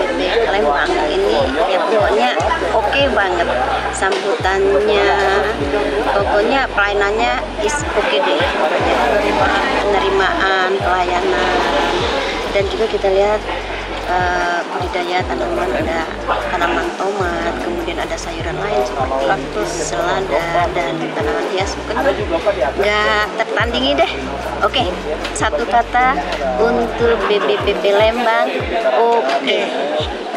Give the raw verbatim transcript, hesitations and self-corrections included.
P Lembang ini ya pokoknya oke banget sambutannya, pokoknya pelayanannya is oke deh, penerimaan pelayanan, dan juga kita lihat uh, budidaya tanaman, ada tanaman tomat, kemudian ada sayuran lain seperti kaktus, selada, dan tanaman hias. Pokoknya nggak tertandingi deh. Oke, satu kata untuk B B P P Lembang, oke.